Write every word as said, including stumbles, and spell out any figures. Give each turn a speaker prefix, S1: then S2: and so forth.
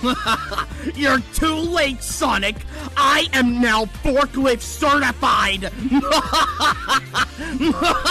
S1: You're too late, Sonic. I am now forklift certified.